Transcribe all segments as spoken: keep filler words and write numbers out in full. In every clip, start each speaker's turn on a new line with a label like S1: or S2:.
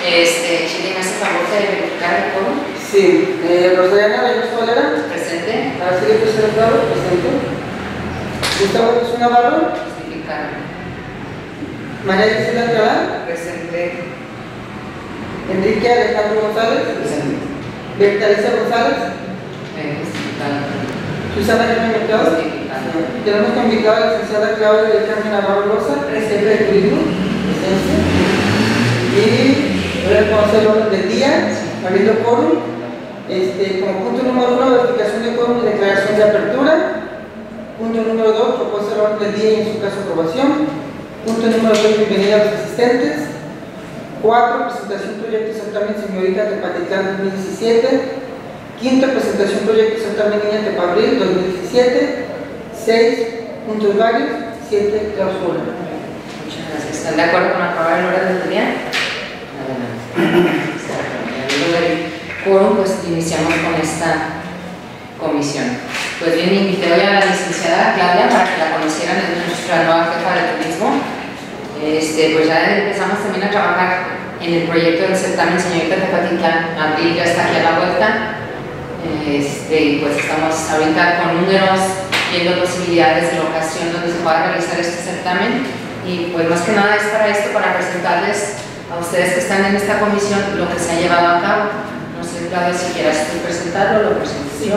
S1: Este, Chile, ¿me hace favor de verificar el quórum?
S2: Sí, eh, Rosana Reyes Valera.
S1: Presente.
S2: Araceli Presentado, presente. Gustavo Jesús Navarro.
S1: Justificado.
S2: María Gisela Alcalá.
S1: Presente.
S2: Enrique Alejandro González.
S3: Presente.
S2: Bertalisa González.
S1: Eh, Justificado.
S2: Susana Carmen Mercado.
S1: Justificado.
S2: Tenemos como invitada a la licenciada Claudia del Carmen Navarro Rosa, presidente del turismo. Presencia. Y voy a conocer el orden del día, abriendo quórum. Este, como punto número uno, verificación de quórum y declaración de apertura. Punto número dos, propuesta del orden del día y en su caso aprobación. Punto número tres, bienvenida a los asistentes. Cuatro, presentación proyecto y certamen señorita Tepatitlán dos mil diecisiete. Quinto, presentación proyecto y certamen niña Tepabril dos mil diecisiete. Seis, puntos varios. Siete, clausura.
S1: Muchas gracias. ¿Están de acuerdo con aprobar el orden del día? Adelante. Quórum, pues iniciamos con esta comisión. Pues bien, invité hoy a la licenciada Claudia para que la conocieran, es nuestra nueva jefa de turismo. Este, pues ya empezamos también a trabajar en el proyecto del certamen señorita Tepatitlán. Abril ya está aquí a la vuelta. Este, y pues estamos ahorita con números, viendo posibilidades de locación donde se pueda realizar este certamen. Y pues más que nada es para esto, para presentarles a ustedes que están en esta comisión lo que se ha llevado a cabo. No sé, Claudia, si quieras tú presentarlo, lo presento.
S4: Sí.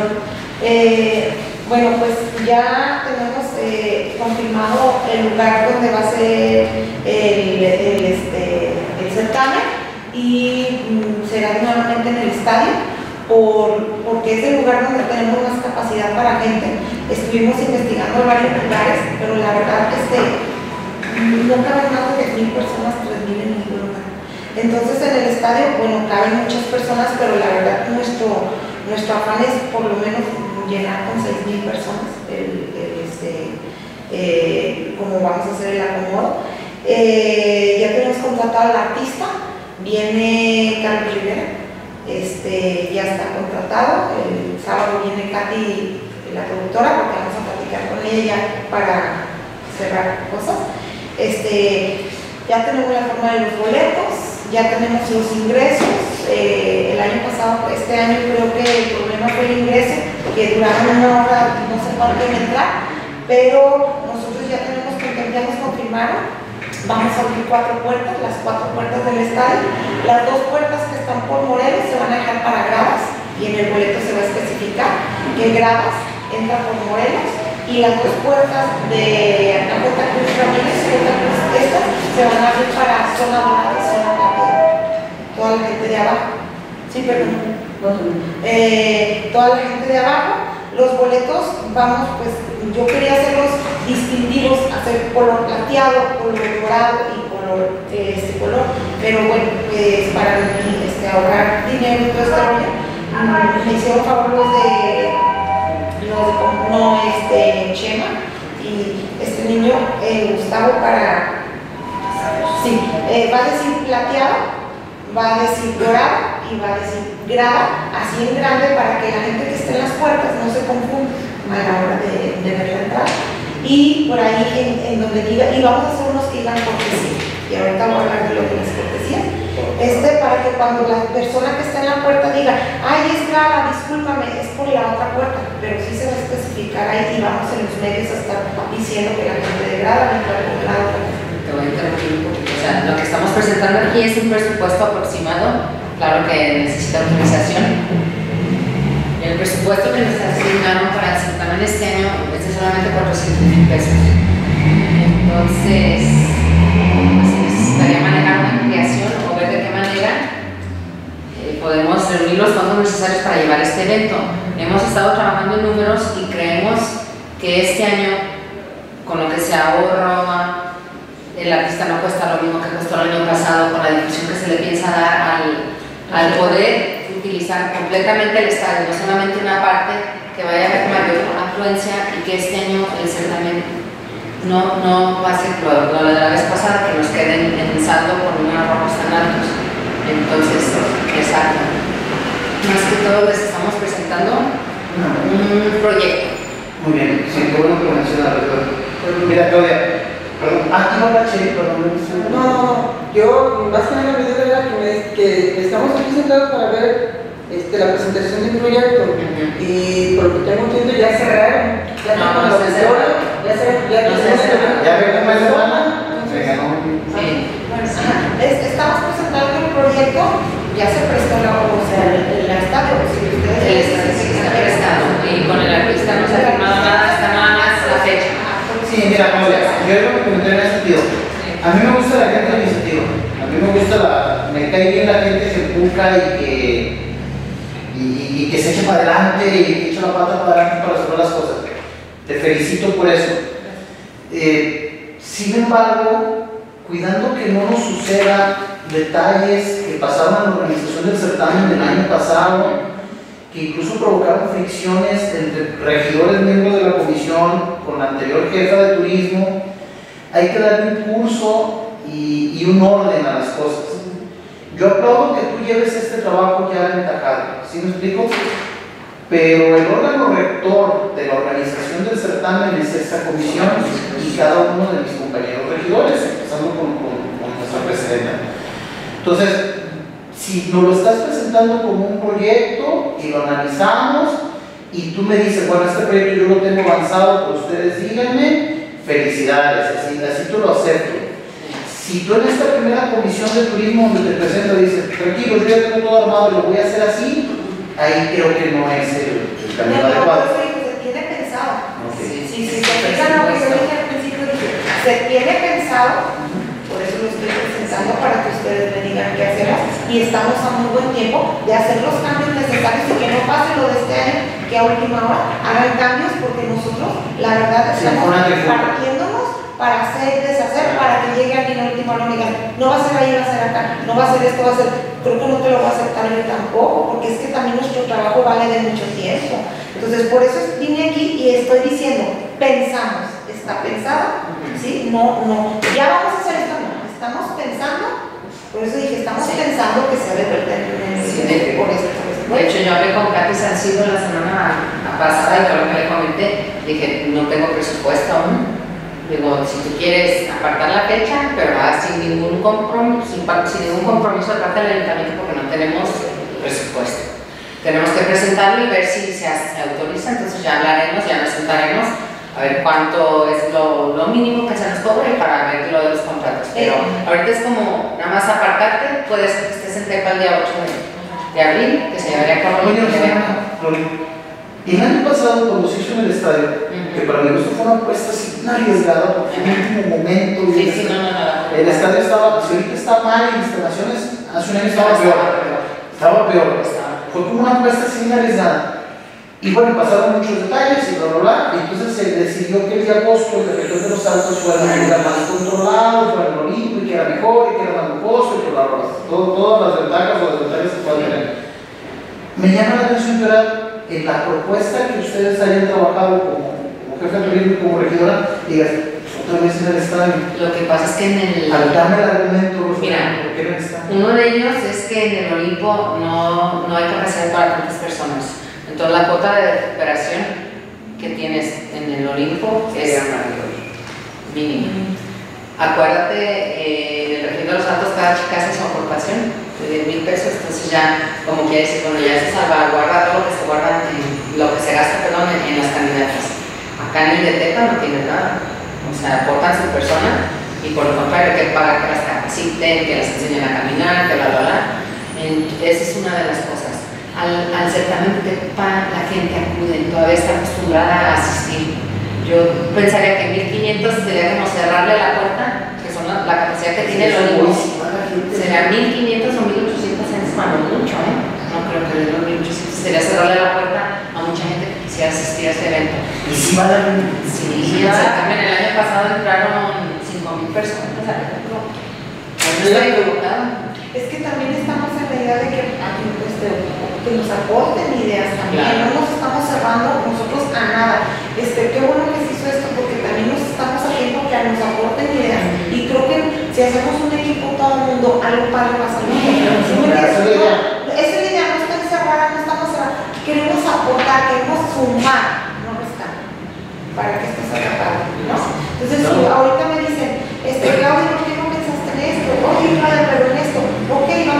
S4: Eh, bueno, pues ya tenemos eh, confirmado el lugar donde va a ser el, el, este, el certamen y mm, será nuevamente en el estadio por, porque es el lugar donde tenemos más capacidad para gente. Estuvimos investigando varios lugares, pero la verdad este, no caben más de diez mil personas, tres mil en ningún lugar. Entonces en el estadio, bueno, caben muchas personas, pero la verdad nuestro, nuestro afán es por lo menos llenar con seis mil personas el, el, este, eh, como vamos a hacer el acomodo. Eh, ya tenemos contratado al artista, viene Carlos Rivera, este, ya está contratado. El sábado viene Katy, la productora, porque vamos a platicar con ella para cerrar cosas. Este, ya tenemos la forma de los boletos, ya tenemos los ingresos. Eh, el año pasado, este año creo que el problema fue el ingreso, que duraron una hora, no sé cuánto en entrar, pero nosotros ya tenemos, ya nos confirmaron, vamos a abrir cuatro puertas, las cuatro puertas del estadio. Las dos puertas que están por Morelos se van a dejar para gradas, y en el boleto se va a especificar que gradas entra por Morelos, y las dos puertas de Acapulco Cruz Ramírez y Santa Cruz, estas se van a abrir para zona dorada y zona plateada. Toda la gente de abajo, sí, perdón, eh, toda la gente de abajo. Los boletos, vamos, pues yo quería hacerlos distintivos, hacer color plateado, color dorado y color, eh, este color, pero bueno, pues para este, ahorrar dinero y todo esto, me hicieron favor los de, los de no, este, Chema y este niño, eh, Gustavo, para, sí, eh, va a decir plateado, va a decir dorado y va a decir grada, así en grande, para que la gente que esté en las puertas no se confunda a la hora de, de ver la entrada. Y por ahí en, en donde diga, y vamos a hacer unos que digan cortesía, y ahorita voy a hablar de lo de las cortesías, este, para que cuando la persona que está en la puerta diga, ay, es grada, discúlpame, es por la otra puerta, pero sí se va a especificar ahí, y vamos en los medios a estar diciendo que la gente de grada va a entrar con grada.
S1: Te voy a interrumpir un poquito. O sea, lo que estamos presentando aquí es un presupuesto aproximado, claro que necesita autorización. El presupuesto que nos asignaron para el certamen este año es de solamente cuatrocientos mil pesos. Entonces, pues, necesitaría manejar una ampliación o ver de qué manera eh, podemos reunir los fondos necesarios para llevar este evento. Hemos estado trabajando en números y creemos que este año, con lo que se ahorra, el artista no cuesta lo mismo que costó el año pasado, con la difusión que se le piensa dar al, al poder utilizar completamente el estadio, no solamente una parte, que vaya a haber mayor afluencia, y que este año el certamen no, no va a ser lo, lo de la vez pasada, que nos queden en saldo con unos ahorros tan altos. Entonces, exacto. Más que todo les estamos presentando un proyecto.
S3: Muy bien, sí, qué bueno que lo mencionas, mira, Claudia. Perdón, ah, tú no hablas, perdón,
S2: no, no, yo más que nada me dio era que, me, que estamos aquí sentados para ver este, la presentación del proyecto. Uh-huh. Y por lo que tengo entendido ya cerraron, ya están con el auditorio, ya se ya
S3: no
S2: ya
S3: ya ve cómo es semana.
S4: Estamos presentando el proyecto, ya se prestó la, o sea, el, el estadio, si ustedes
S1: el estadio sí está prestado y con el artista no se ha firmado nada hasta nada más la fecha.
S3: Sí, mira, como yo es lo que comenté en ese sentido. A mí me gusta la gente de iniciativa, a mí me gusta la, me cae bien la gente que se empuja y que, y, y que se eche para adelante y que eche la pata para adelante para resolver las cosas. Te felicito por eso. Eh, sin embargo, cuidando que no nos suceda detalles que pasaron en la organización del certamen del año pasado, que incluso provocaron fricciones entre regidores miembros de la comisión con la anterior jefa de turismo, hay que darle un curso y, y un orden a las cosas. Yo aplaudo que tú lleves este trabajo ya aventajado, ¿sí me explico? Pero el órgano rector de la organización del certamen es esta comisión y cada uno de mis compañeros regidores, empezando con, con, con nuestra presidenta. Entonces, si nos lo estás presentando como un proyecto y lo analizamos y tú me dices, bueno, este proyecto yo lo tengo avanzado, pero ustedes díganme, felicidades, así, así tú lo acepto. Si tú en esta primera comisión de turismo donde te presento dices, tranquilo, yo ya tengo todo armado y lo voy a hacer así, ahí creo que no es el, el camino
S4: no,
S3: adecuado.
S4: No, se tiene pensado.
S3: Okay.
S4: Sí, sí, sí, se fijan lo que yo dije al principio, dije, se tiene pensado, por eso lo estoy presentando para que ustedes me digan qué hacemos y estamos a muy buen tiempo de hacer los cambios necesarios y que no pase lo de este año, que a última hora hagan cambios porque nosotros, la verdad, estamos partiéndonos para hacer y deshacer, para que llegue alguien a última hora y me digan, no va a ser ahí, va a ser acá, no va a ser esto, va a ser, creo que no te lo voy a aceptar yo tampoco, porque es que también nuestro trabajo vale de mucho tiempo. Entonces, por eso vine aquí y estoy diciendo, pensamos, está pensado, ¿sí? No, no, ya vamos a hacer esto, no, estamos pensando, por eso dije, estamos sí. pensando que se debe perder en el
S1: sí,
S4: de, por esto.
S1: De hecho, yo hablé con Katy Sancido la semana pasada y con lo que le comenté, dije, no tengo presupuesto aún. Digo, si tú quieres apartar la fecha, pero va sin ningún compromiso, sin, sin ningún compromiso de parte del ayuntamiento porque no tenemos presupuesto. Tenemos que presentarlo y ver si se, se autoriza, entonces ya hablaremos, ya nos sentaremos a ver cuánto es lo, lo mínimo que se nos cobra y para ver lo de los contratos. Pero eh. ahorita es como nada más apartarte, puedes que estés en Tepa el día ocho de abril, que se llevaría a cabo el evento.
S3: Y el año pasado, cuando se hizo en el estadio, uh-huh. que para mi gusto fue una apuesta así, una arriesgada, porque en el último momento.
S1: Sí, sí, no, no, no.
S3: El estadio estaba, si ahorita está mal en instalaciones, hace un año estaba peor. Estaba peor. Fue como una apuesta así arriesgada. Y bueno, pasaron muchos detalles y bla, bla, bla. Y entonces se decidió que el día de agosto, el director de los Altos fuera un lugar más controlado, fuera el Olimpo, y que era mejor, y que era más lujoso, y que bla, bla, bla. Todo, todas las ventajas o desventajas que pueden tener. Me llama la atención que ahora, en la propuesta que ustedes hayan trabajado como, como jefe de turismo y como regidora, digas, otra vez en el estadio.
S1: Lo que pasa es que en el...
S3: Al darme el argumento,
S1: mira,
S3: ¿por qué en el estadio?
S1: Uno de ellos es que en el Olimpo no, no hay capacidad para tantas personas. Entonces la cuota de recuperación que tienes en el Olimpo es mínima. Acuérdate, eh, el regidor de los Altos cada chica hace su aportación de diez mil pesos, entonces ya, como quiere decir, cuando ya se salvaguarda todo lo que se guarda, en, lo que se gasta, perdón, en, en las candidatas. Acá en el de Tepa no tienes nada, o sea, aportan su persona y por lo contrario hay que pagar que las capaciten, que las enseñen a caminar, que bla, bla, bla. Esa es una de las cosas. Al, al certamen de Tepa la gente acude, todavía está acostumbrada a asistir. Yo pensaría que mil quinientos sería como cerrarle la puerta, que son la, la capacidad que tiene el Olimpo. Sería mil quinientos o mil ochocientos en cuando mucho, ¿eh? No creo que de los mil ochocientos sería cerrarle la puerta a mucha gente que quisiera asistir a este evento.
S3: ¿Y si va a dar un...
S1: Sí, el certamen el año pasado entraron cinco mil personas, no estoy equivocada.
S4: Es que también estamos en la idea de que, este, que nos aporten ideas también, claro. No nos estamos cerrando nosotros a nada. Este, qué bueno que se hizo esto porque también nos estamos haciendo que nos aporten ideas y creo que si hacemos un equipo todo el mundo, algo padre va a salir. ¿Sí me entiendes? No, esa es la idea, no estamos cerradas, no estamos cerradas. Queremos aportar, queremos sumar, no restar, para que esto salga padre, ¿no? Entonces, si ahorita me dicen, este, Claudia, ¿por qué no pensaste en esto? Oye, Claudia, pero en esto, ok, vamos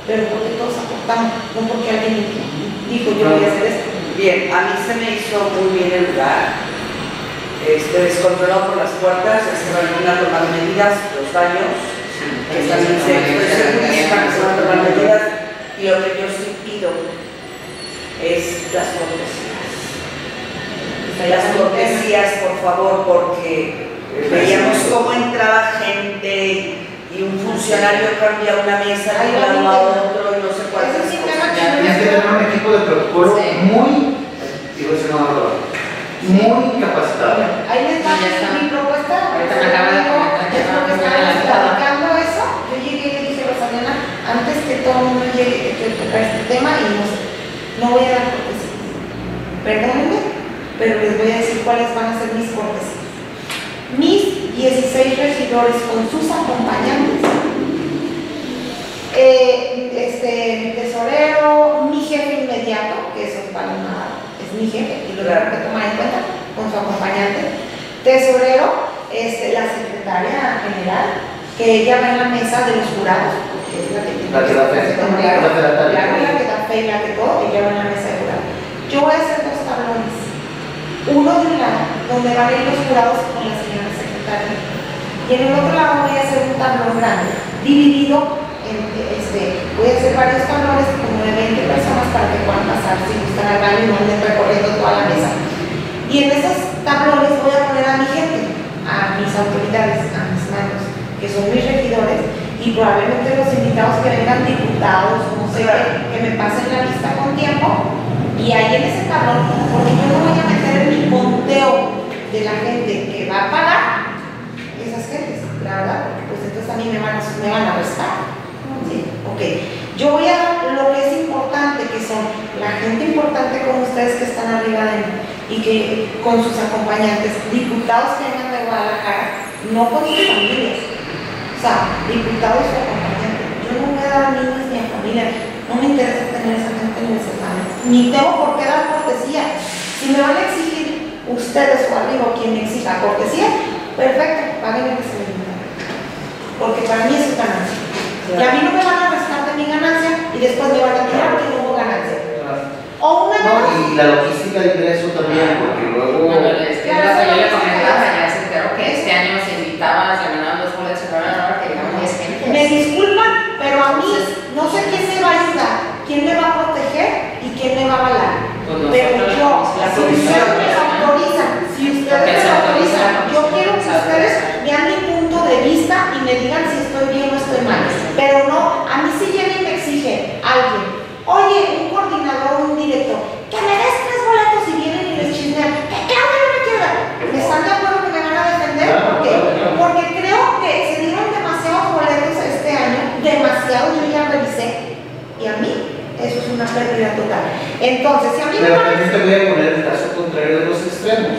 S4: pero porque todos aportamos, no porque alguien dijo yo voy a hacer esto.
S5: Bien, a mí se me hizo muy bien el lugar, este, descontrolado por las puertas, se van a tomar medidas, los baños, que también se estoy segurísima que se van a tomar medidas, y lo que yo sí pido es las cortesías. Las cortesías, por favor, porque veíamos cómo entraba gente y un funcionario cambia una mesa de un lado a otro y no sé cuántas cosas.
S3: Tienes que tener un equipo de protocolo
S1: Sí.
S3: muy, digo, ese no hablo, muy capacitado.
S4: Ahí les va mi propuesta.
S1: Ahorita me acaba de comentar que
S4: Es
S1: no,
S4: lo que
S1: no me
S4: estábamos
S1: la
S4: platicando eso. Yo llegué y le dije a Rosalena, antes que todo el mundo llegue, que quiero tocar este tema y no sé, no voy a dar cortesías. Perdónenme, pero les voy a decir cuáles van a ser mis cortesías. Mis dieciséis regidores con sus acompañantes, eh, este, mi tesorero, mi jefe inmediato, que eso es para nada, es mi jefe y lo tengo que tomar en cuenta, con su acompañante, tesorero, este, la secretaria general, que ella va en la mesa de los jurados, porque es la que tiene
S3: La que da fe,
S4: claro,
S3: la que da fe.
S4: claro, la que da fe y la que todo, ella va en la mesa de jurados. Yo voy a hacer dos tablones, uno de un lado, donde van a ir los jurados con la señora secretaria, y en el otro lado voy a hacer un tablón grande, dividido en, este, voy a hacer varios tablones como de veinte personas para que puedan pasar si gustan al baño y no anden recorriendo toda la mesa. Y en esos tablones voy a poner a mi gente, a mis autoridades, a mis manos, que son mis regidores, y probablemente los invitados que vengan, diputados, no sé, que me pasen la lista con tiempo, y ahí en ese tablón, porque yo no voy a meter en mi conteo de la gente que va a pagar esas gentes, la verdad, porque pues entonces a mí me van a, me van a restar. ¿Sí? Ok, yo voy a dar lo que es importante, que son la gente importante como ustedes que están arriba de mí y que con sus acompañantes, diputados que vengan de Guadalajara, no con sus familias, o sea, diputados y su acompañante. Yo no voy a dar a niños ni a familia, no me interesa tener esa gente en el certamen, ni tengo por qué dar cortesía. Si me van a exigir ustedes o arriba quien me exija cortesía, perfecto, paguen el que se les da, porque para mí es ganancia. Y a mí no me van a restar de mi ganancia y después me van a tirar que no hubo ganancia. O una
S3: No,
S4: ganancia.
S3: y la logística de ingreso también, porque luego.
S1: Bueno, es que lo que yo le comentaba, ya se enteró que este año se invitaban, se ganaban dos boletos, pero ahora que llegamos diez gente.
S4: Me disculpan, pero a mí no sé quién me va a ayudar, quién me va a proteger y quién me va a avalar.
S1: Pues
S4: Pero
S1: nosotros,
S4: yo,
S1: la
S4: si
S1: comisión.
S4: ustedes me autorizan, si ustedes me autorizan, yo quiero que ustedes vean mi punto de vista y me digan si estoy bien o estoy mal. Pero no, a mí si llega y me exige alguien, oye, un coordinador, un director, que me des tres boletos y vienen y les chismean, que Claudia no me quiera. ¿Me están de acuerdo que me van a defender? ¿Por qué? Porque creo que se dieron demasiados boletos este año, demasiados, yo ya revisé, y a mí eso es una pérdida total. Entonces, si a mí me
S3: Pero
S4: van a
S3: también te voy a poner el caso contrario de los extremos.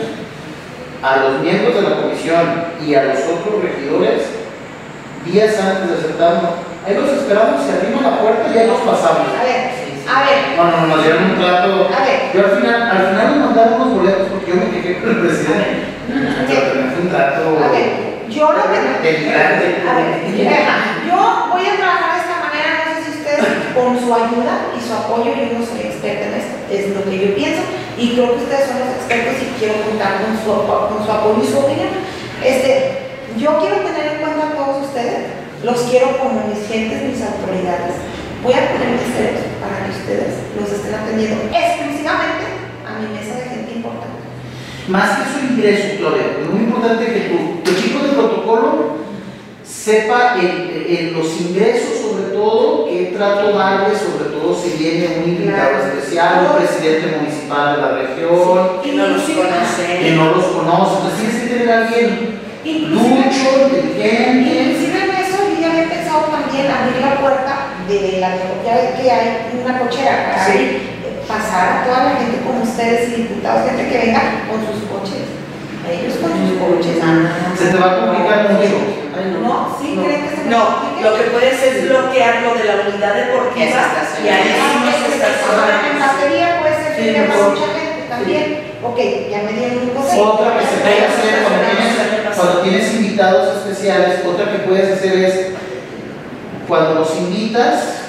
S3: A los miembros de la comisión y a los otros regidores, días antes de aceptarnos, ahí los esperamos, se arrima la puerta y ahí los pasamos.
S4: A ver, a ver,
S3: No, no, nos dieron un trato.
S4: A ver.
S3: Yo al final, al final nos mandaron unos boletos porque yo me quejé con el presidente. Pero también fue un trato.
S4: a ver, yo lo que
S3: deliberante.
S4: A ver, yo voy a trabajar de esta manera, no sé si ustedes con su ayuda y su apoyo, yo no soy experta en esto, es lo que yo pienso, y creo que ustedes son los expertos y quiero contar con su, con su apoyo y su opinión. Este, yo quiero tener en cuenta a todos ustedes, los quiero como mis gentes, mis autoridades. Voy a poner mis ceros para que ustedes los estén atendiendo exclusivamente a mi mesa de gente importante.
S3: Más que su ingreso, Gloria, es muy importante que tu, tu equipo de protocolo sepa el, el, los ingresos, sobre todo, qué trato darle, sobre todo si viene un invitado
S4: Claro.
S3: especial, un presidente municipal de la región,
S5: Que no los
S3: que
S5: conocen.
S3: no los conoce. Entonces tienes que tener a alguien
S4: Inclusive,
S3: ducho, inteligente.
S4: inclusive en eso yo ya había pensado también abrir la puerta de la ya que hay una cochera para
S5: Sí.
S4: abrir, eh, pasar a toda la gente como ustedes y diputados, gente que venga con sus coches, ellos con sus coches.
S3: Se te va a complicar mucho.
S4: No, sí,
S2: No.
S4: creen que se me
S5: No,
S4: complique?
S5: lo que puedes es bloquear lo de la unidad deportiva
S1: Esa estación.
S5: y ahí sí
S4: Ah,
S5: nos
S4: es que
S5: estás
S4: en batería puede ser
S3: Sí,
S4: que para
S3: mejor.
S4: mucha gente también. Ok, ya me dieron un consejo.
S3: Otra que se puede hacer cuando tienes, cuando tienes invitados especiales, otra que puedes hacer es cuando los invitas,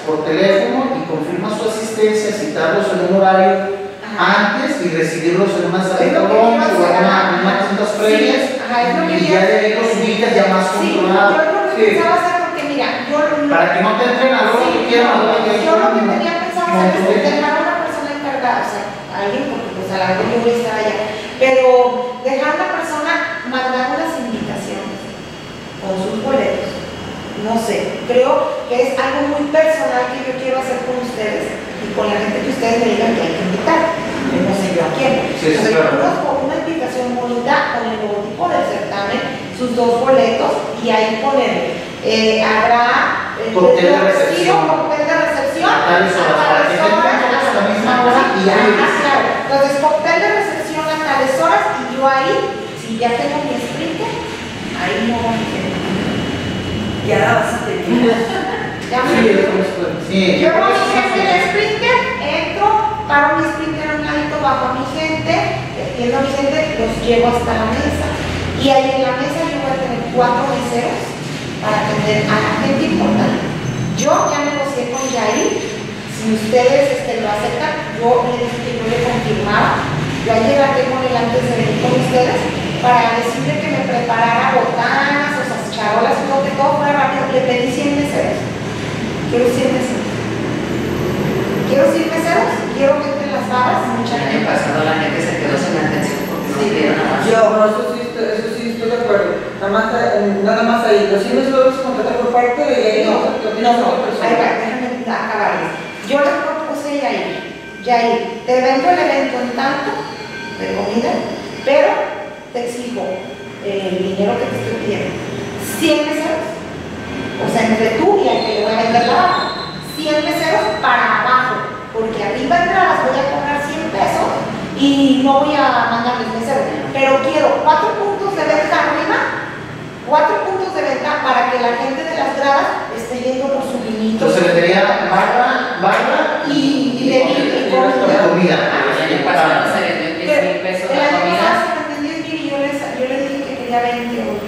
S3: por teléfono y confirmas su asistencia, citarlos en un horario antes y recibirlos en una sala de salón o en unas juntas previas, y ya de ahí los ubicas ya más controlados.
S4: Yo lo que pensaba hacer, porque mira, yo
S3: para que no te entren a lo que quieran.
S4: Yo lo que tenía pensado hacer es dejar a una persona encargada, o sea, a alguien, porque pues a la vez yo voy a estar allá, pero dejar a una persona mandar unas invitaciones con sus boletos. No sé, creo que es algo muy personal que yo quiero hacer con ustedes y con la gente que ustedes me digan que hay que invitar. Yo no sé yo a quién.
S3: Sí, sí,
S4: Entonces,
S3: claro.
S4: con una invitación bonita con el logotipo del certamen, sus dos boletos y ahí poner, eh, habrá el
S3: cóctel de recepción.
S4: cóctel de recepción
S3: A tales horas, para que estén todos a la misma hora y ya
S4: Ah, claro. Entonces, cóctel de recepción a tales horas y yo ahí, si ya tengo mi sprinter, ahí no voy a tener.
S5: Ya la vas a tener.
S4: Ya me
S3: Sí,
S4: Yo con mi gente en el sprinter, entro, paro mi sprinter a un ladito, bajo a mi gente, entiendo a mi gente, los llevo hasta la mesa. Y ahí en la mesa yo voy a tener cuatro meseros para atender a la gente importante. Yo ya negocié con Yair, si ustedes este, lo aceptan, yo le dije que yo le confirmaba. Yo ayer hablé con él antes de venir con ustedes para decirle que me preparara botanas, o sea, charolas y todo, que todo fuera rápido. Le pedí cien meseros. Quiero cien meseros. Quiero cien meseros, quiero que entren las babas, mucha
S1: El año
S4: gente.
S1: pasado la gente se quedó sin atención porque no pidieron nada más.
S2: Yo, no, eso sí, estoy- eso sí estoy de acuerdo. Nada más, eh, nada más ahí. Los cines los vamos a contratar por parte de ahí.
S4: No,
S2: No,
S4: no, no, ahí va, déjame acabarles. Yo le propuse a Yair, Yair, te vendo el evento en tanto de comida, pero te exijo el dinero que te estoy pidiendo. cien meseros, o sea, entre tú y al que le voy a vender la baja, cien meseros para abajo, porque arriba entradas voy a cobrar cien pesos y no voy a mandarles meseros, pero quiero cuatro puntos de venta arriba, cuatro puntos de venta para que la gente de las gradas esté yendo por su vinito.
S3: Entonces le tenía barra, barra
S4: y, y de y
S3: y
S4: comida.
S3: comida.
S1: El año pasado se vendió en diez mil pesos
S4: El
S1: la
S4: año
S1: comida.
S4: pasado se vendió en diez mil y yo, les, yo le dije que quería veinte euros.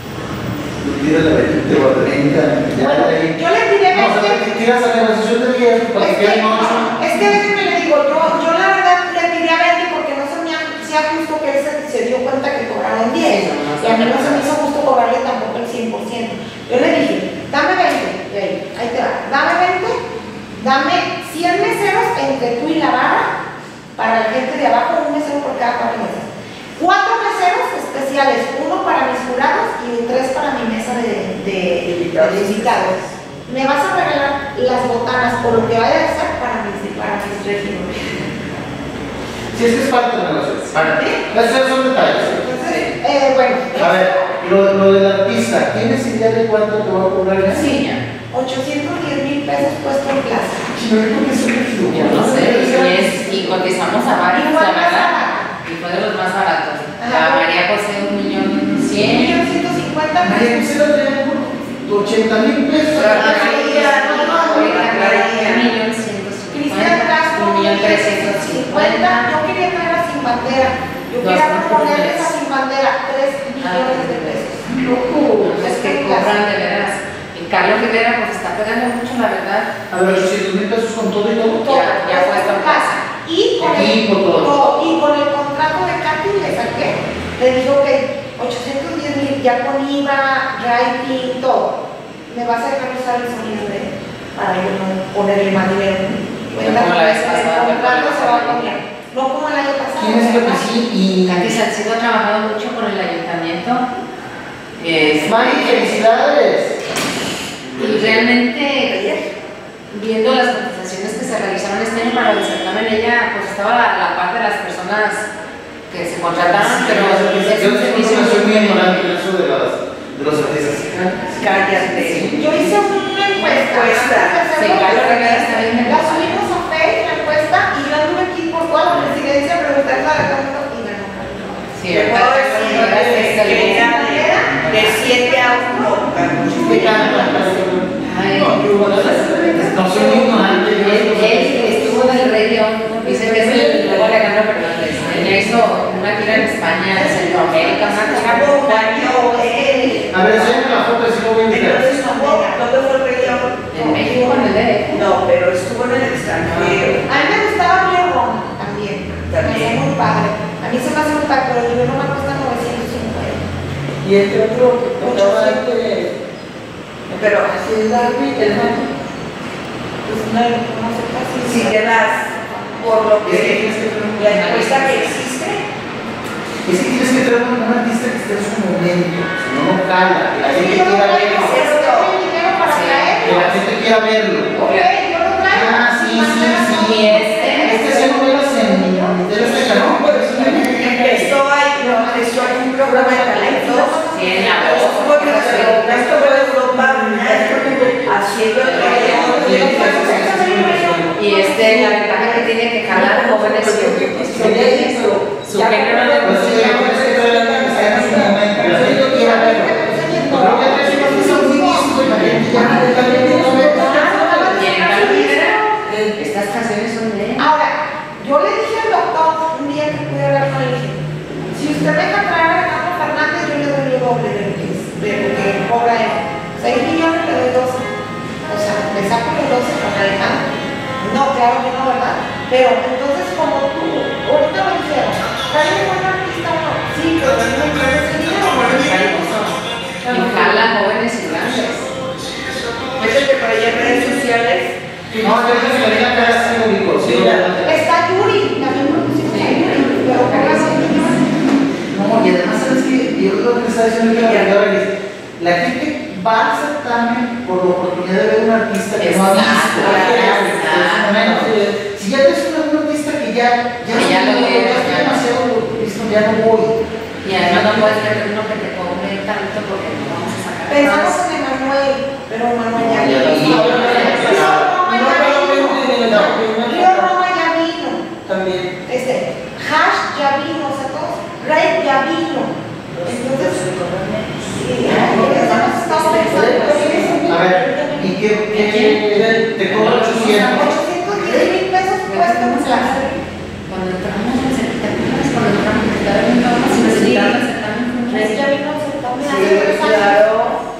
S3: Tira la veinte o treinta.
S4: Bueno, yo le tiré
S3: No, o sea,
S4: veinte.
S3: te tiras a la negociación de diez para
S4: Es
S3: que
S4: que,
S3: queden ocho.
S4: es que déjeme le digo, yo, yo la verdad le tiré a veinte porque no se me hacía justo que él se, se dio cuenta que cobraron diez. Y a mí no se me hizo justo cobrarle tampoco el cien por ciento. Yo le dije, dame veinte, y ahí, ahí te va, dame veinte, dame cien meseros entre tú y la barra, para la gente de abajo, un mesero por cada cuatro mesas. Cuatro meseros especiales, uno para mis jurados y tres para mi mesa de, de, de invitados. Me vas a regalar las botanas o lo que vaya a hacer para mis, para mis regidores.
S3: Si es que es parte de la negociación.
S1: Para ti.
S3: Esos son detalles.
S4: Entonces, eh, bueno.
S3: A ver, lo, lo del artista, ¿tienes idea de cuánto te va a cobrar ya?
S1: Sí, ya.
S4: ochocientos diez mil pesos puesto en plaza.
S3: Yo
S1: Yo no sé, y, es, y cotizamos a varios,
S4: Igual
S1: la
S4: más
S1: verdad,
S4: barato.
S1: y fue de los más baratos.
S4: Ajá.
S1: La María José, un millón
S4: Un
S1: cien.
S4: millón ciento cincuenta
S3: María
S4: pesos.
S3: José la tenía por ochenta mil pesos.
S1: Pero
S5: María,
S1: ahorita
S5: no,
S1: María, un millón ciento
S4: Cristian
S1: cincuenta,
S4: Castro,
S1: un millón trescientos cincuenta.
S4: Yo quería traer a Sin Bandera. Yo
S1: Dos
S4: quería
S1: millones.
S4: proponerles a Sin Bandera tres millones de pesos.
S1: Es que cobran de veras. Y Carlos Rivera pues está pegando mucho, la verdad.
S3: A ver, ochocientos mil pesos con todo y todo.
S4: Todo,
S1: Ya- ya
S4: puesto
S1: puesto
S4: en
S1: en
S4: casa. Y con,
S3: Equipo,
S4: el,
S3: todo.
S4: y con el contrato de Katy le saqué. Le digo que ochocientos diez mil ya con I V A, writing, todo. Me vas a dejar usar el sonido de él para yo no ponerle más dinero.
S1: Bueno, como la vez
S4: El
S1: pasada,
S4: contrato
S1: pero-
S4: se va a poner. No como el año pasado.
S3: ¿Quién es que
S4: ¿verdad?
S3: sí? Y
S1: Katy Salcido ha trabajado mucho con el ayuntamiento. Es-
S3: Mari, felicidades.
S1: Y realmente, viendo las cotizaciones que se realizaron este año para el certamen, ella pues estaba a la par de las personas que se contrataron, pero es un servicio
S3: Yo soy muy
S1: muy
S3: ignorante en eso de, las, de los artistas.
S5: Cállate.
S4: Yo hice una encuesta.
S5: Encuesta.
S4: antes de
S1: Sí,
S4: hacerlo,
S1: Carlos Rivera está bien
S4: La
S1: encuesta.
S4: subimos a Facebook, la encuesta, y yo anduve aquí por toda la presidencia preguntando a la Cámara y ganó Carlos.
S1: Sí,
S5: Te puedo
S1: ahorita
S5: decir
S1: Rivera es
S5: que
S1: el-
S5: era de- de siete a uno.
S3: Me encanta.
S1: Ay,
S3: No, yo no soy muy ignorante. yo
S1: Él,
S3: no sé.
S1: él estuvo en el Rey León, dice que es el nuevo Alejandro Fernández. Ella hizo una gira en España, en Centroamérica, una gira
S5: Hubo un
S1: por
S5: año, eh,
S3: A ver, enséñame la foto y si no voy a invitar.
S5: entonces, ¿dónde fue el Rey León?
S1: en En México, en el D F.
S5: No, pero estuvo en el extranjero.
S4: A mí me gustaba Río Roma también.
S5: También.
S4: Me hacía muy padre. A mí se me hace muy padre, pero el Río Roma cuesta novecientos cincuenta.
S2: Y este otro que tocaba este.
S5: Pero
S2: Así es Darby, el Darby.
S4: Pues no, no sé casi.
S5: si te das por lo que la encuesta que existe,
S3: Es que tienes que traer un artista que esté en su momento, si no, no cala, que la gente
S4: Sí, yo lo
S3: quiera
S4: traigo,
S3: verlo,
S4: pero yo tengo dinero para
S1: Sí.
S4: traerlo.
S3: que la gente quiera verlo.
S4: Ok, yo lo traigo.
S3: Ah, sí, sí, sí.
S1: Y este,
S3: Este se novelas en Tele Azteca, ¿no?
S5: empezó ahí, no, empezó en un programa de talentos.
S1: sí, en la voz.
S5: Estuvo en Europa, estuvo en Europa haciendo el
S1: Y este, la ventaja que tiene que jalar jóvenes y su género de
S3: Pues sí,
S1: música.
S3: tienes que traer a alguien que esté en su momento, que la gente quiera verlo. Creo que tres hijos son muy listos y la gente ya no está viendo los
S1: Y en Calvera, estas canciones son de él.
S4: Ahora, yo le dije al doctor un día que pude hablar con él, si usted deja traer a Alejandro Fernández, yo le doy el doble de lo que, es- de lo que cobra él. seis millones le doy doce. O sea, le saco los doce con Alejandro. No, claro que no, ¿verdad? Pero entonces, como tú, ahorita me dijeron, ¿trae un buen artista o no? Sí, pero no me quiere ese dinero, ¿no?
S1: Y jala jóvenes y grandes.
S5: Métete por allá en redes sociales.
S3: No, yo creo que la vida cada vez se ubico, sí.
S4: Está Yuri, también producimos a Yuri, pero cobra seis millones.
S3: No, y además, ¿sabes qué? Yo lo que está diciendo que la gente va al certamen por la oportunidad de ver un artista que no ha visto.
S1: Exacto,
S3: Exacto. Si ya ves un artista que ya, ya,
S1: Que ya lo
S3: ya
S1: veo,
S3: está
S1: ya.
S3: demasiado visto, ya no voy.
S1: Y además no puedes meter uno que te cobre tanto porque no vamos a sacar.
S4: Pensamos
S1: más.
S4: en Emanuel, pero Emanuel ya
S3: Ya
S4: vino.
S3: vino.
S4: Río Roma
S2: No,
S4: ya
S2: pero
S4: vino.
S2: en la primera
S4: Río Roma ya vino.
S2: también.
S4: Este, Hash ya vino, o sea, todos. Ray ya vino. Entonces, sí, ya, ya hemos estado pensando.
S3: A ver, ¿y qué, qué te cobra ochocientos?
S4: ochocientos diez mil pesos cuesta un clase.
S1: Cuando entramos en certámenes, cuando entramos en certámenes, si necesitamos el certamen,
S4: Ray ya vino a sentarme hace
S5: Sí,
S4: tres años.
S5: claro.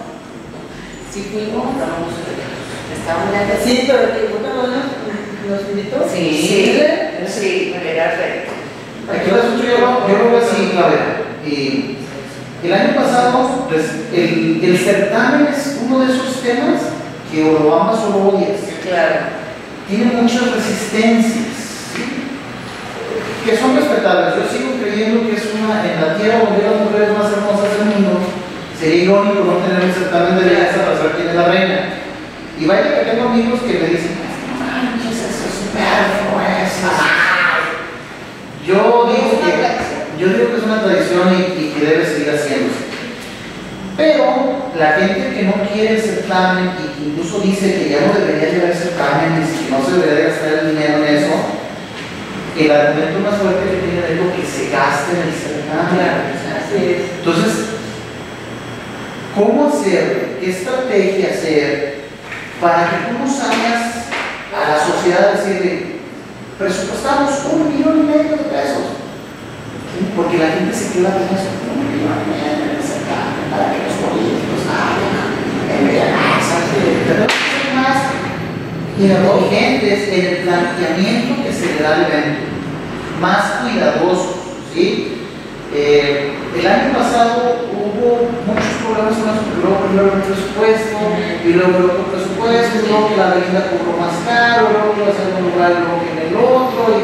S1: si fuimos, estábamos ya de
S2: Sí, pero que nunca nos, nos invitó.
S1: Sí.
S5: Sí, sí, era rey.
S3: Aquí lo escucho yo, lo- yo lo veo así, Claudia. Y el año pasado, pues, el, el certamen es uno de esos temas que o lo amas o lo odias.
S5: Claro.
S3: Tiene muchas resistencias, ¿sí? Que son respetables. Yo sigo creyendo que es una, en la tierra donde hay las mujeres más hermosas del mundo, sería irónico no tener un certamen de belleza para saber quién es la reina. Y vaya que tengo amigos que me dicen, no manches, eso es superfluo, eso es- Yo digo que, yo digo que es una tradición y, y que debe seguir haciéndose. Pero la gente que no quiere el certamen y que incluso dice que ya no debería llevar certámenes y que no se debería gastar el dinero en eso, el argumento más fuerte que tienen es lo que se gasta en el certamen.
S2: Así es.
S3: Entonces, ¿cómo hacer? ¿Qué estrategia hacer para que tú no salgas a la sociedad a decirle, presupuestamos un millón y medio de pesos? ¿Sí? Porque la gente se queda con eso, un millón y medio de certamen para que los políticos hagan, en vez de más, pero más inteligentes en el planteamiento que se le da al evento, más cuidadosos, ¿sí? Eh, el año pasado hubo muchos problemas con eso, luego primero el presupuesto, y luego el otro presupuesto, y luego que la avenida cobró más caro, luego que iba a ser en un lugar, luego que en el otro. Y,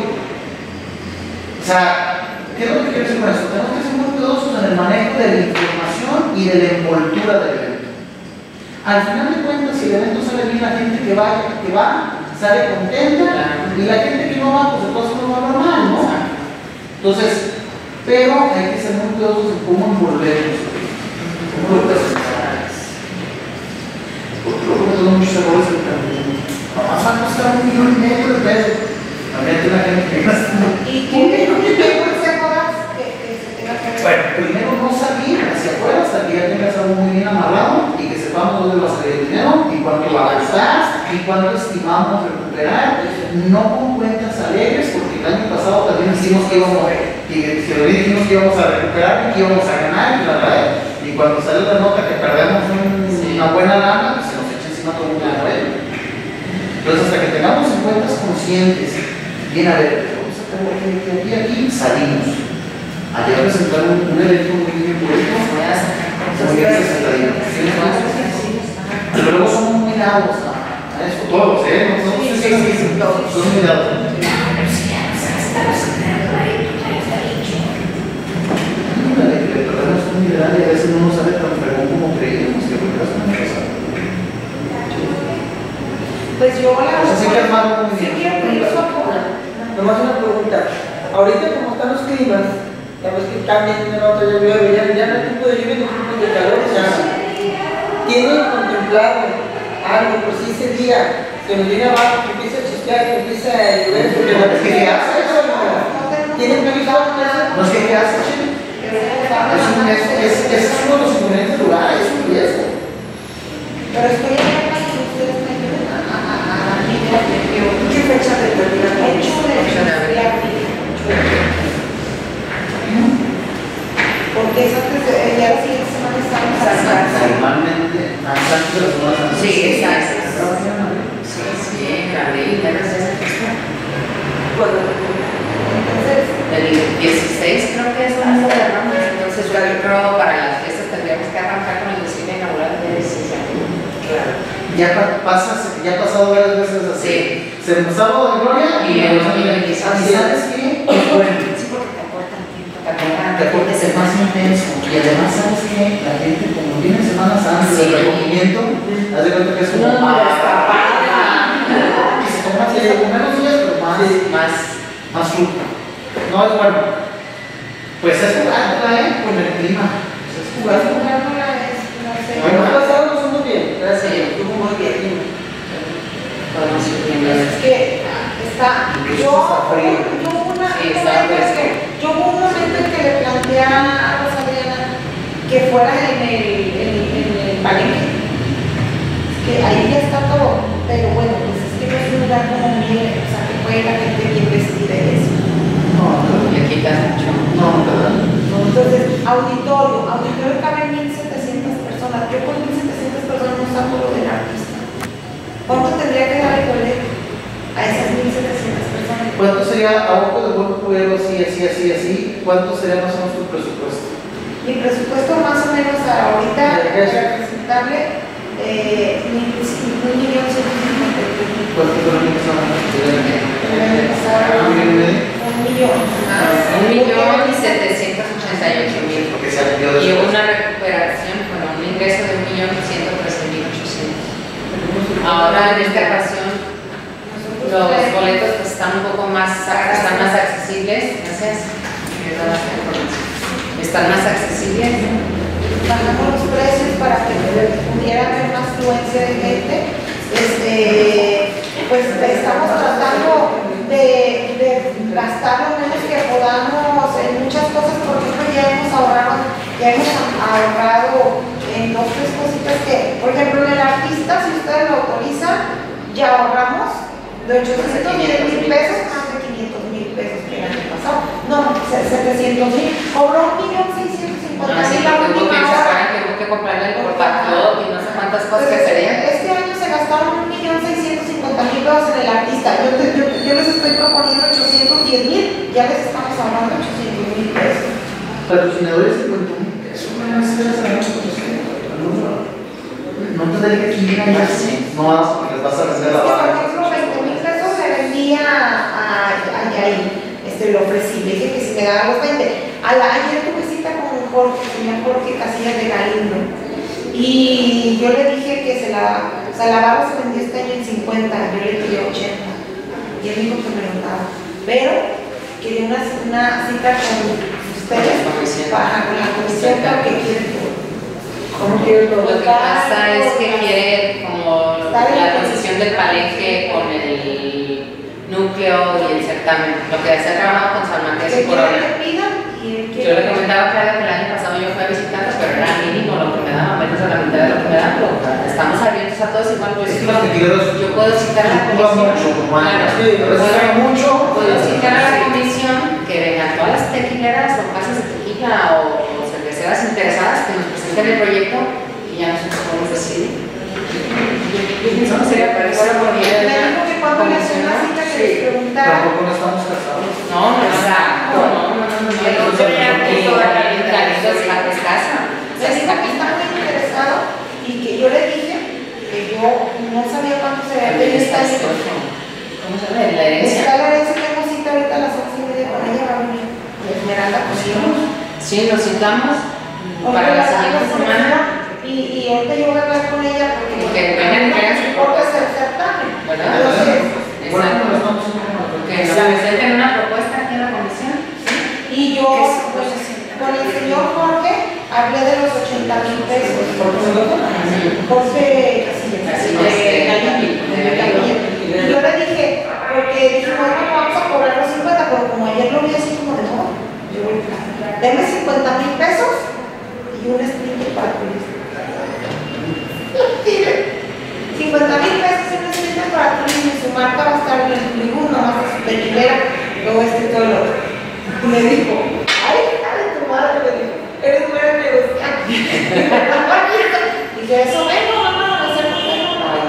S3: o sea, ¿qué es lo que quiero decir con eso? Tenemos que ser muy cuidadosos en el manejo de la información y de la envoltura del evento. Al final de cuentas, si el evento sale bien, la gente que va, que va sale contenta, y la gente que no va, pues de todas formas va normal, ¿no? Entonces, pero hay que ser muy cuidadosos en cómo envolvernos, cómo lo presentamos. Porque luego tengo muchos errores en el camino. Nomás va a costar un millón y medio de pesos. También hay una gente que gasta.
S4: ¿Y qué consejo das que, que se tenga que ver?
S3: Bueno, primero no salir hacia afuera hasta que ya tengas algo muy bien amarrado y que sepamos dónde va a salir el dinero y cuánto va a costar y cuánto estimamos recuperar. No con cuentas alegres, porque el año pasado también dijimos que íbamos, y se lo dijimos que íbamos a recuperar y que íbamos a ganar, y, la verdad, y cuando sale la nota que perdemos un-
S1: Sí.
S3: una buena lana, pues se nos echa encima todo el mundo. Entonces, hasta que tengamos en cuentas conscientes, bien, a ver, vamos a sacar de aquí a aquí, salimos. Ayer presentaron un evento muy bien público, muy bien presentadito. Pero luego somos muy dados a eso, todos, ¿eh? No somos somos muy dados. Y a veces no nos sale tan fregón como creíamos que porque es una cosa.
S4: Pues yo la
S3: Pues así que armado muy
S4: sí
S3: bien.
S4: quiero pedir su apoyo.
S2: Nomás una pregunta. Ahorita como están los climas, ya ves que cambian de una a otra, ya llueve, ya, ya no hay tiempo de lluvia ni tiempo de calor, ya. ¿Tienen contemplado algo por si ese día que nos viene abajo, que empieza a chispear, que empieza a llover, porque la vez que hace eso, ¿tienen previsto algo de eso?
S3: No es que qué hace, Che. Es un, es, es, es uno de los inconvenientes rurales, es un riesgo.
S4: Pero estoy hablando de que ustedes me ayuden a, a, a, a mi idea.
S5: ¿Qué fecha de terminar?
S4: ocho de abril. Porque es antes de, el día de la siguiente semana estamos a
S3: Normalmente, antes de las zonas
S1: Sí, exacto. Sí, sí, abril, ya no sé si es
S4: Entonces,
S1: el dieciséis creo que es la fiesta de Roma, entonces yo creo para las fiestas tendríamos que arrancar con el desfile inaugural de dieciséis de abril.
S5: Claro.
S3: ya pa- pasa, ya ha pasado varias veces así.
S1: Sí.
S3: Se nos sábado de gloria
S1: Y el domingo
S3: y
S1: veintiséis.
S3: ¿sabes qué? Es bueno.
S1: Sí, porque te aportan tiempo, te aportan
S3: Te acuerdas, es más intenso. Y además, ¿sabes qué? La gente, como tiene semanas antes
S1: Sí.
S3: del recogimiento, haz de cuenta que es como.
S1: No, no, está padre.
S3: Y se toma así, con menos días, pero más,
S1: Más.
S3: más fruta. No es bueno. Pues es jugártela, ¿eh? Con el clima. Pues es
S4: pues
S3: jugártela.
S4: jugándola es, no sé.
S2: El año pasado nos fue muy bien, gracias.
S1: Sí.
S2: Estuvo muy bien.
S1: Podemos ir viendo
S4: Es
S1: esto.
S4: que está,
S3: Incluso
S4: yo,
S3: está frío.
S4: yo hubo una,
S1: Sí,
S4: un
S1: está
S4: momento en
S1: fresco.
S4: que, yo hubo un momento en que le planteé a Rosalena que fuera en el, en, en el palenque, que ahí ya está todo, pero bueno, pues es que no es un lugar como muy, o sea, que puede la gente bien vestida y eso.
S3: No, no,
S1: Le quitas mucho.
S3: no, ¿verdad?
S4: Entonces, auditorio, auditorio caben mil setecientas personas, yo con mil setecientas personas no saco lo del artista. ¿Cuánto tendría que dar el boleto a esas mil setecientas personas?
S3: ¿Cuánto sería a ojo de buen cubero, así, así, así, así? ¿Cuánto sería más o menos tu presupuesto?
S4: Mi presupuesto más o menos ahorita
S2: ¿De qué es?
S4: para presentarle eh, mil un millón ciento cincuenta y tres mil.
S3: ¿Cuánto económico son?
S4: El año pasado,
S3: ¿Un millón y medio?
S4: un millón más.
S1: Un millón y setecientos ochenta y ocho mil.
S3: Porque se atendió
S1: Y
S3: después.
S1: una recuperación, bueno, un ingreso de un millón ciento trece mil ochocientos. Ahora en esta ocasión los boletos pues, están un poco más, están más accesibles, gracias. Están más accesibles.
S4: Bajamos los precios para que pudiera haber más afluencia de gente. Este, pues estamos tratando de, de gastar lo menos que podamos en muchas cosas, por ejemplo, ya hemos ahorrado, ya hemos ahorrado en dos, tres cositas que, por ejemplo, en el artista, si ustedes lo autorizan, ya ahorramos de ochocientos mil pesos más de quinientos mil pesos que el año pasado. No, setecientos mil, cobró un millón seiscientos cincuenta
S1: Así
S4: mil
S1: que
S4: la
S1: hubo que
S4: última hora.
S1: sacar, que hubo que comprarle el portafolio y no sé cuántas cosas que
S4: Entonces,
S1: serían.
S4: este año se gastaron un millón seiscientos cincuenta mil pesos en el artista. Yo, te- yo, yo les estoy proponiendo ochocientos diez mil, ya les estamos ahorrando ochocientos mil pesos.
S3: Patrocinadores cincuenta mil pesos, no es no te dé que ir allá así. No vas porque les vas a vender la
S4: Por
S3: barra.
S4: ejemplo, veinte mil pesos le vendía a, a Yair, este, lo ofrecí, le dije que si me daba los veinte. A la, ayer tuve cita con Jorge, el señor Jorge Casillas de Galindo, y yo le dije que se la, o sea, la barra se vendió este año en cincuenta, yo le dije ochenta, y él dijo que me lo daba, pero quería una, una cita con ustedes, para con la comisión, porque quieren todo.
S2: ¿Cómo quieres
S1: Lo
S2: lo
S1: que pasa es que quiere como la concesión del palenque con el núcleo y el certamen. Lo que se ha trabajado con San Matías
S4: Que
S1: y
S4: quieren
S1: Corona.
S4: que pidan y él
S1: Yo
S4: quiere
S1: le comentaba a Claudia que el año pasado yo fui a visitarlos, pero era mínimo lo que me daban, menos de la mitad de lo que me dan, pero estamos abiertos a todos igual. Pues,
S3: Es que los tequileros
S1: yo puedo citar a la
S3: fluctúan
S1: comisión.
S3: mucho, como antes.
S1: Claro.
S3: Sí, pero
S1: Puedo-
S3: saben mucho.
S1: Puedo citar a la comisión que vengan todas las tequileras o casas de tequila o, o cerveceras interesadas que nos presenten el proyecto y ya nosotros podemos decidir. Yo pienso que sería para eso muy bien.
S4: Me dijo brindar.
S3: Tampoco no estamos casados.
S1: No, no, exacto. No, no, no, no.
S5: El otro ya puso la calidad.
S1: Eso es la casa.
S4: Me dijo que está muy interesado y que yo le dije que yo no sabía cuánto se había pedido esta
S1: ¿Cómo se llama? La herencia.
S4: Está la herencia, tengo cita ahorita a las once y media con ella, va a venir Esmeralda Cosío.
S1: Sí, nos citamos para la siguiente semana.
S4: Y, y ahorita yo voy a hablar con ella porque
S1: Que vengan y traigan su
S4: importa es el certamen.
S1: ¿Verdad?
S4: Entonces,
S1: Exacto. Que nos presenten una propuesta aquí en la comisión.
S4: y yo pues, con el señor Jorge hablé de los ochenta mil pesos. Jorge
S1: Casillas, de Cañamil.
S4: Y yo le dije, porque dije, bueno, vamos a cobrar los cincuenta, pero como ayer lo vi así como de no, yo denme cincuenta mil pesos y un sprinter para turismo. cincuenta mil pesos y un sprinter para turismo y su marca va a estar en el turismo, nomás de su tequilera, luego este y todo lo otro. Y me dijo, ay, ay, tu madre, me dijo, eres buena negociante. Y yo, eso vengo, mamá, no sé, no sé, no, no,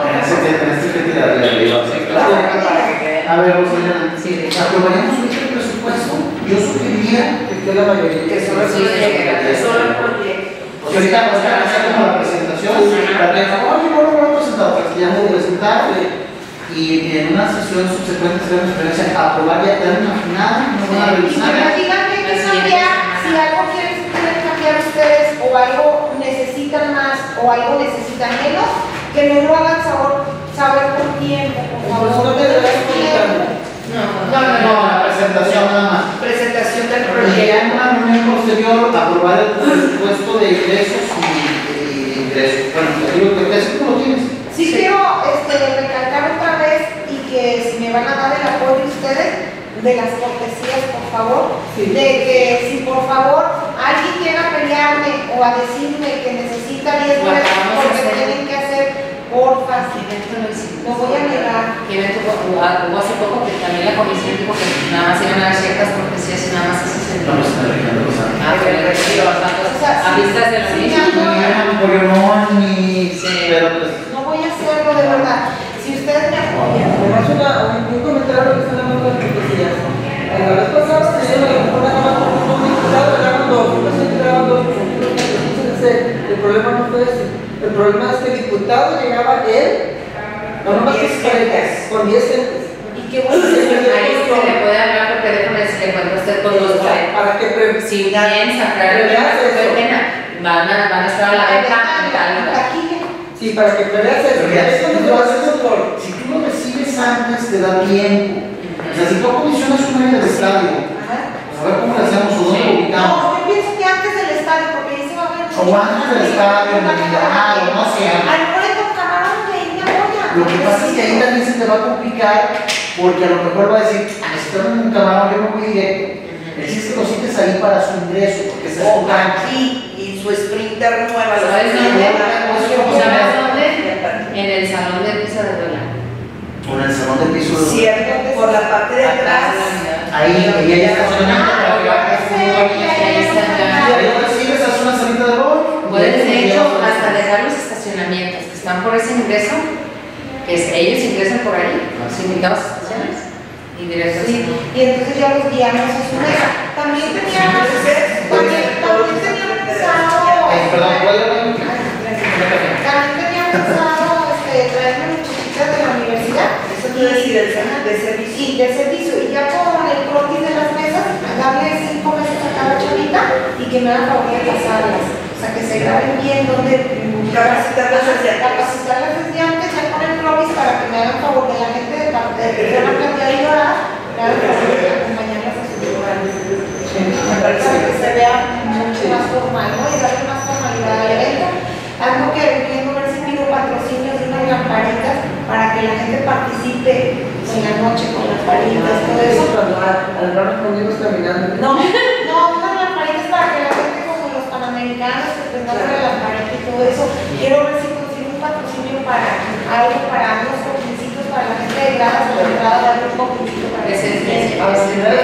S3: A ver, Rosalía,
S1: Sí,
S3: ¿aprobaríamos ahorita el presupuesto? Yo sugeriría
S2: Que es la mayoría.
S5: Que solo el
S1: Sí,
S5: proyecto, que
S1: sí.
S5: solo el proyecto.
S3: porque ahorita vamos a hacer como la presentación, la de, oye, no lo he presentado, porque ya no lo presentaron, y en una sesión subsecuente seremos referencia a aprobar ya, dar una afinada, una buena
S4: Y que
S3: revisada.
S4: me digan que hay que cambiar, si algo quieren, quieren cambiar ustedes, o algo necesitan más, o algo necesitan menos, que no lo hagan saber, saber por tiempo, por favor.
S2: Pues no te lo das comunicando.
S1: No,
S5: No, no,
S3: No, la presentación nada más.
S5: Presentación del
S3: Y ya en
S5: proyecto.
S3: una reunión posterior, aprobar el presupuesto de ingresos y y ingresos. Bueno, te digo que eso tú lo tienes.
S4: Sí quiero este, recalcar otra vez y que si me van a dar el apoyo ustedes de las cortesías, por favor,
S2: Sí.
S4: de que si por favor alguien llega a pelearme o a decirme que necesita diez
S1: Lo
S4: dólares
S1: acabamos de
S4: porque
S1: hacer.
S4: tienen que hacer, porfa,
S1: ¿Qué evento lo hicimos?
S4: lo voy a negar.
S1: ¿Qué evento hubo? Hubo hace poco que también la comisión dijo que nada más iban a dar ciertas cortesías y nada más así se
S3: Vamos a estar dejando los años.
S1: Ah, pero el retiro,
S4: O sea,
S1: a
S4: sí.
S1: vistas de la
S4: Sí,
S1: misma.
S4: ya.
S3: Ni ni
S1: Sí.
S3: pero pues.
S4: No voy a hacerlo de verdad. Si ustedes me apoyan.
S2: Además, una, un, un comentario que están dando las cortesías. En la vez pasada se dieron a lo mejor nada más con un diputado, llegaron dos, un presidente llegaban dos, el problema no fue ese. El problema es que el diputado llegaba él, no nomás
S5: Diez
S2: que
S5: gentes.
S2: con diez gentes.
S4: Y qué bueno que
S1: Ahí se le puede hablar por teléfono y se le cuenta a usted con los tres.
S2: Para que pre-
S1: Si piensa, claro,
S2: Preveas
S1: qué
S2: eso.
S1: pena, van a, van a estar a la venta en tal lugar.
S4: taquilla.
S2: Sí, para que preveas eso.
S3: Pero ya,
S2: Es cuando
S3: si
S2: se
S3: tú
S2: va a
S3: haces
S2: hacer
S3: eso por- si tú lo recibes antes, te da tiempo. O sea, si tú comisionas un área del estadio,
S4: Ajá.
S3: pues a ver cómo le hacemos o dónde lo ubicamos.
S4: No, yo pienso que antes del estadio, porque ahí se va a ver.
S3: O antes del estadio, en el Miramar, o no sé.
S4: A lo mejor hay con camarón y ahí me apoyan.
S3: Lo que pasa es que ahí también se te va a complicar, porque a lo mejor va a decir, ah, necesito un camarón, yo me voy directo. El chiste es que lo sientes ahí para su ingreso, porque se
S5: O
S3: es
S5: aquí y su sprinter nueva.
S1: ¿Sabes dónde? ¿Sabes dónde?
S5: dónde?
S1: En el salón de pizza de Duela.
S3: o en el salón de piso de
S5: Cierto, por la parte de atrás.
S3: ahí, ahí hay estacionamiento para que
S4: Ah,
S3: bajes.
S4: yo sé, y ahí
S1: Ahí está
S4: está
S3: Y ahí recibes, haces una salita de gol.
S1: Puedes, de hecho, hasta dejar los estacionamientos que están por ese ingreso, que es- ellos ingresan por ahí, los invitados a estaciones, y directo.
S4: Sí, y entonces ya los guiamos a su mesa. También tenía, también, también tenía pensado,
S3: Eh, perdón, ¿puedo ir a la última?
S4: también tenía pensado este, traerme muchachitas de la universidad.
S5: Eso te iba a decir, el centro de servicio.
S4: Sí, de servicio, y ya con el croquis de las mesas, darle cinco meses a cada chavita y que me hagan favor de pasarlas. O sea, que se graben bien donde mm,
S5: Capacitarlas desde antes.
S4: capacitarlas desde antes, ya con el croquis para que me hagan favor de la gente de parte de la cantidad y orar, me hagan favor de acompañarlas a sus lugares. Para que se vea mucho más formal, ¿no? Y darle más formalidad al evento. Algo que viendo ver si pido patrocinios de unas lamparitas para que la gente participe en la noche con lamparitas, todo eso.
S2: Al rato conmigo caminando.
S4: No, no, unas lamparitas para que la gente como los panamericanos que tengan la lamparita y todo eso. Quiero ver si consigo un patrocinio para algo, para unos cojincitos para la gente de gradas o de entrada, darle un cojincito para que
S1: Es el
S4: se
S1: es-
S2: Ah,
S1: es
S2: sí,
S1: el
S2: ¿verdad?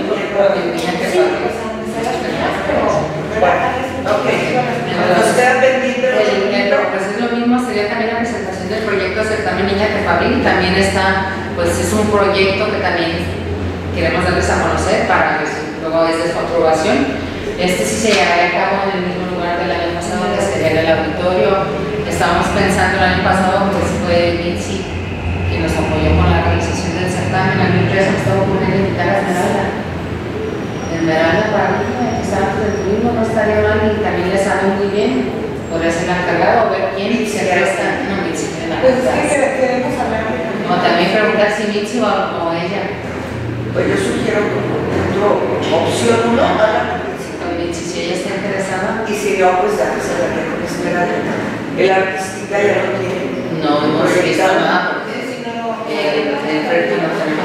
S1: de-
S4: Sí, pues aunque sea las primeras, pero darles un
S5: Ok.
S4: cojincito a las primeras.
S5: Nos queda pendiente el
S1: El, el-
S5: documento.
S1: pues es lo mismo, sería también la presentación del proyecto Certamen Niña de Fabril, y también está pues es un proyecto que también queremos darles a conocer para que luego desde su aprobación. Este sí se llevará a cabo en el mismo lugar del año pasado, que sería en el auditorio. Estábamos pensando el año pasado, pues fue Mitzi quien nos apoyó con la realización del certamen. A mi empresa me estaba ocurriendo invitar a Esmeralda. Esmeralda para mí, que estaba antes del turismo, no estaría mal y también le sabe muy bien. Podría ser la encargada o ver quién se presta. No, Mitzi, que la
S4: Pues es que queremos hablar.
S1: o también preguntar si Mitzi o, o ella.
S5: Pues yo sugiero como dentro opción uno, habla con Mitzi.
S1: Con Mitzi, si ella está interesada.
S5: Y si no, pues ya que se la con Esmeralda. El artística ya no tiene.
S1: No hemos visto nada porque
S4: Si no,
S1: el proyecto no tenemos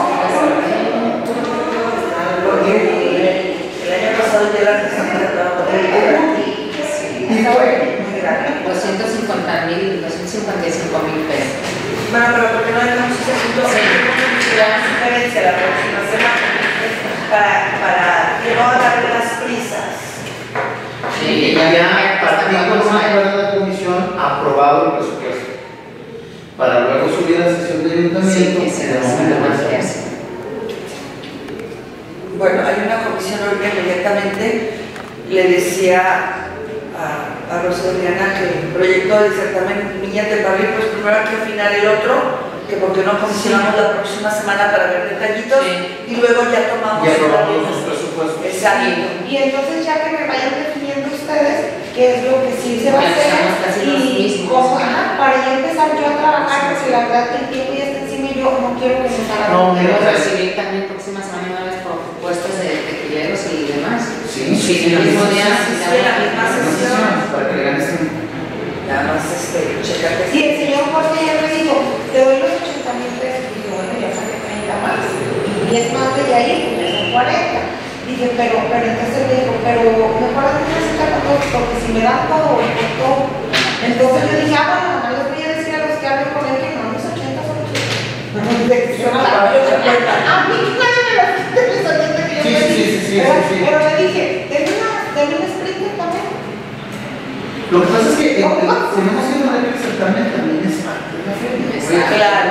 S5: Porque el año pasado ya la artística estaba con el y fue muy grande.
S1: doscientos cincuenta mil, doscientos cincuenta y cinco mil pesos.
S5: Bueno, pero ¿por qué no dejamos ese punto? La sugerencia la próxima semana para, para que no agarre las prisas.
S3: Y ya partimos de un acuerdo de comisión aprobado el presupuesto. Para luego subir a la sesión de ayuntamiento.
S1: Sí, que se
S3: de
S1: nos
S3: momento
S1: va a
S3: más.
S1: hacer.
S5: Bueno, hay una comisión ahorita inmediatamente le decía a, a Rosa Adriana que el proyecto del certamen Niñas del Barrio, pues primero hay que afinar el otro, que porque no comisionamos la próxima semana para ver detallitos,
S1: Sí.
S5: y luego ya tomamos
S3: Ya
S5: el
S3: aprobamos
S5: avión.
S3: los presupuestos.
S5: Exacto.
S4: Y entonces ya que me vayan definiendo ustedes qué es lo que sí se va a
S1: Ya estamos
S4: hacer
S1: casi los
S4: y
S1: mismos.
S4: cómo, ajá, para ya empezar yo a trabajar, porque la verdad que el tiempo ya está encima y yo no quiero que me salga.
S3: No,
S1: Queremos
S3: mira,
S1: recibir también próxima semana una vez propuestas de tequileros y demás.
S3: Sí,
S1: Sí,
S3: sí,
S1: el mismo día.
S5: sí, sí, en la misma sesión.
S3: Para que le ganes tiempo.
S5: Nada más este, checate.
S4: Sí, el señor Jorge ya me dijo, te doy los ochenta mil pesos. Y yo, bueno, ya saqué treinta más. Y es más de ahí, pues son cuarenta. Dije, pero, pero entonces me dijo, pero mejor hazme una cita con todos, porque si me dan todo, voy por todo. Entonces yo dije, ah, bueno, nomás les voy a decir a los que hablen con él que no, los ochenta son ochenta. A mí nadie me los quita mis ochenta que yo
S3: Sí,
S4: me
S3: sí,
S4: di.
S3: sí, sí,
S4: Pero-
S3: sí, sí.
S4: Pero le dije, denme una, denme un sprinter también.
S3: Lo que pasa es que el- el- tenemos que entender que el certamen también es parte de la feria.
S1: Exacto.
S5: Claro.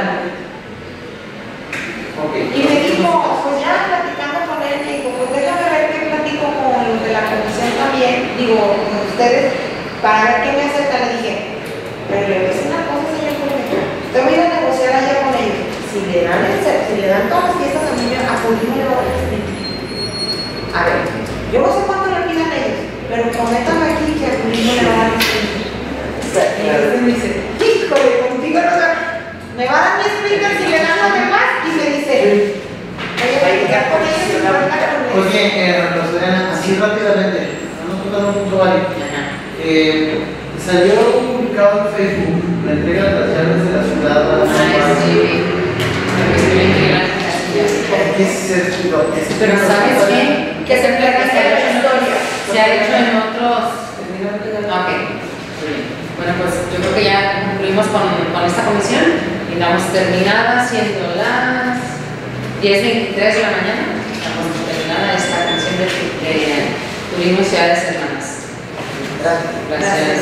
S3: Ok.
S4: Y me dijo, pues ya platicando con él, me dijo, pues déjame ver qué platico con los de la comisión también, digo, con ustedes, para ver qué me aceptan. Le dije, pero le voy a decir una cosa, señor Jorge, usted va a ir a negociar allá con ellos. Si le dan el ser, si le dan todas las fiestas a mí, a Julio le va a dar el sprinter. A ver, yo no sé cuánto le pidan ellos, pero prométame aquí que a Julio le va a dar el sprinter. Y entonces me dice, híjole, contigo no se... Me va a dar mi sprinter si le dan los demás y me dice, voy a platicar con ellos y voy a hablar con ellos.
S3: Oye, eh, Rosalena, así rápidamente, vamos a tocar un punto válido. Eh, salió publicado en Facebook la entrega de las llaves de la ciudad a las
S1: Ay, sí.
S3: ¿Qué es esto?
S1: Pero ¿sabes qué? Que se entrega se ha hecho en otros, se ha hecho en otros. Ok. Bueno, pues yo creo que ya concluimos con, con esta comisión y damos terminada siendo las diez veintitrés de la mañana. Estamos terminada esta comisión de, de turismo y ciudades hermanas. Gracias.